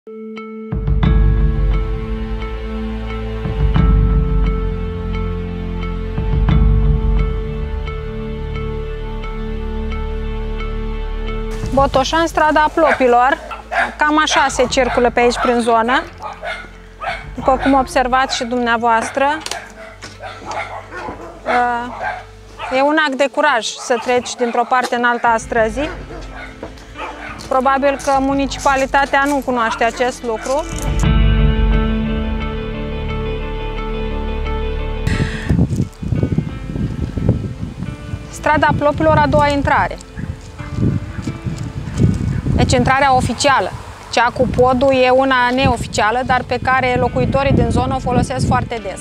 Botoșani, strada Plopilor, cam așa se circulă pe aici prin zonă, după cum observați și dumneavoastră. E un act de curaj să treci dintr-o parte în alta a străzii. Probabil că municipalitatea nu cunoaște acest lucru. Strada Plopilor, a doua intrare. Deci intrarea oficială. Cea cu podul e una neoficială, dar pe care locuitorii din zonă o folosesc foarte des.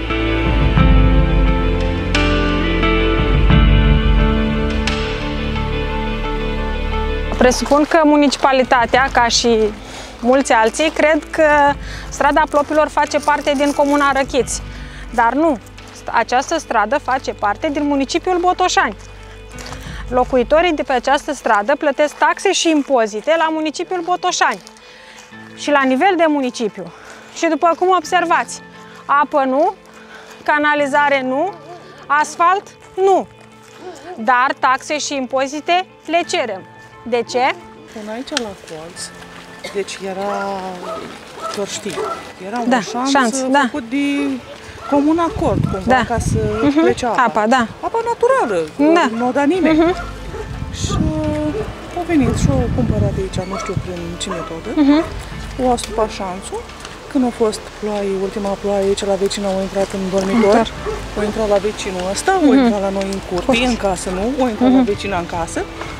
Presupun că municipalitatea, ca și mulți alții, cred că strada Plopilor face parte din comuna Răchiți. Dar nu. Această stradă face parte din municipiul Botoșani. Locuitorii de pe această stradă plătesc taxe și impozite la municipiul Botoșani și la nivel de municipiu. Și după cum observați, apă nu, canalizare nu, asfalt nu, dar taxe și impozite le cerem. De ce? Până aici la colț, deci era, doar știi, era un șanț făcut de comun acord, cumva, ca să plece apa. Apa naturală, nu o da nimeni. Și au venit și au cumpărat de aici, nu știu prin ce metodă, au astupat șanțul. Când a fost ploaie, ultima ploaie, aici la vecină au intrat în dormitor, au intrat la vecinul ăsta, au intrat la noi în curte, în casă nu, au intrat la vecina în casă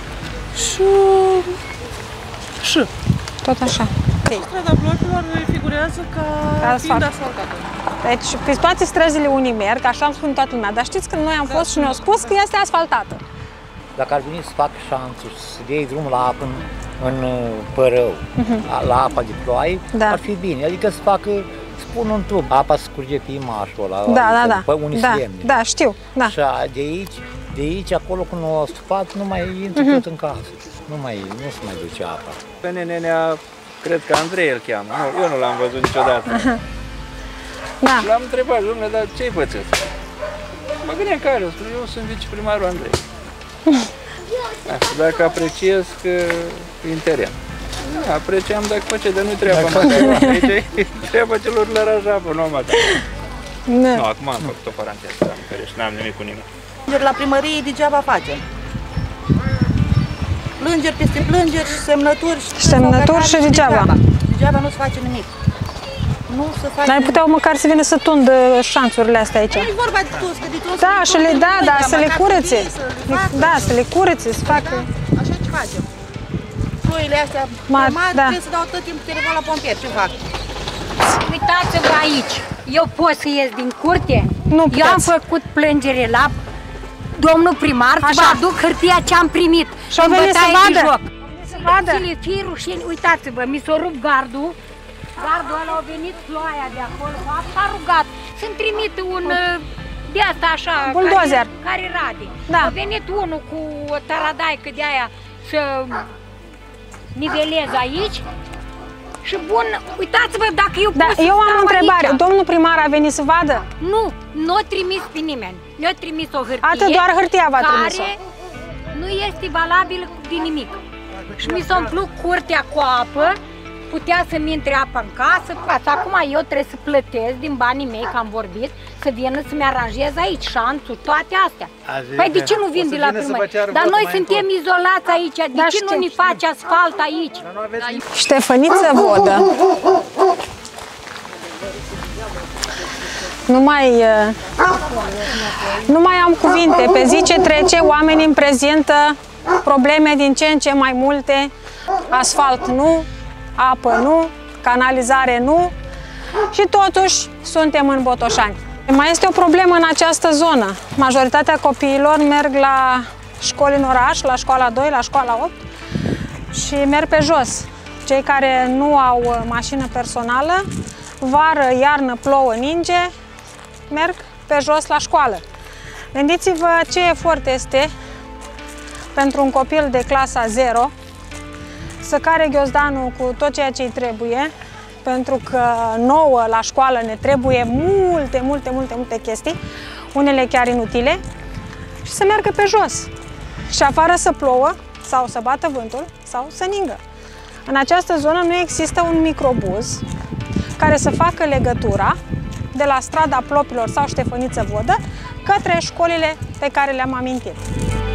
și tot așa. Strada Plopilor figurează ca fiind asfaltată. Deci pe toate străzile unii merg, așa am spus toată lumea, dar știți că noi am fost și ne-au spus că este asfaltată. Dacă ar veni să facă șanțul, să iei drumul la apă în Părău, la apa de ploaie, ar fi bine. Adică să facă, spun un tub, apa scurge pe imașul ăla, pe unii semne. Da, știu. Și de aici, acolo când o stupat, nu mai intră tot în casă. Nu se mai duce apa. Pe nenea, cred că Andrei îl cheamă. Eu nu l-am văzut niciodată. L-am întrebat, domnule, dar ce-i pățesc? Mă gândeam care, eu sunt viceprimarul Andrei. Dacă apreciez că e în teren. Apreciam dacă face, dar nu-i treaba mea. Aici e treaba celor la rajapă, nu am atât. Nu, acum am făcut o paranteză, am ferești, n-am nimic cu nimeni. La primărie degeaba facem. Plângeri peste plângeri și semnături. Semnături și degeaba. Degeaba nu se face nimic. Dar puteau măcar să vină să tundă șanțurile astea aici. Nu e vorba de tuns, că de tuns. Da, și le să le curețe. Da, să le curețe, să facă. Așa ce facem. Ploile astea mari, trebuie să dau tot timpul telefon la pompieri, ce fac? Uitați-vă aici, eu pot să ies din curte? Nu puteți. Eu am făcut plângere la domnul primar, să vă aduc hârtia ce am primit. Și au venit să vadă. Să le fie rușine, uitați-vă, mi s-a rupt gardul. Gardul ăla a venit ploaia de acolo, s-a rugat să-mi trimite un de asta așa, buldozer care rade. A venit unul cu o taradaică de aia să nivelez aici și bun, uitați-vă dacă eu pot să eu am o întrebare, aici. Domnul primar a venit să vadă? Nu a trimis pe nimeni, mi-a trimis o hârtie. Atât doar hârtia v-a trimis-o. Care nu este valabil de nimic. Și mi s-a umplut curtea cu apă, putea să-mi intre apă în casă, acum eu trebuie să plătesc din banii mei, că am vorbit, să vină să-mi aranjez aici șanțul, toate astea. Păi de ce nu vin de la primărie? Dar noi suntem izolați aici, de ce nu ne faci asfalt aici? Ștefăniță Vodă. Nu mai am cuvinte. Pe zi ce trece, oamenii îmi prezintă probleme din ce în ce mai multe. Asfalt nu, apă nu, canalizare nu și totuși suntem în Botoșani. Mai este o problemă în această zonă. Majoritatea copiilor merg la școli în oraș, la școala 2, la școala 8 și merg pe jos. Cei care nu au mașină personală, vară, iarnă, plouă, ninge, merg pe jos la școală. Gândiți-vă ce efort este pentru un copil de clasa 0 să care ghiozdanul cu tot ceea ce îi trebuie, pentru că nouă la școală ne trebuie multe chestii, unele chiar inutile, și să meargă pe jos. Și afară să plouă sau să bată vântul sau să ningă. În această zonă nu există un microbuz care să facă legătura de la strada Plopilor sau Ștefăniță Vodă către școlile pe care le-am amintit.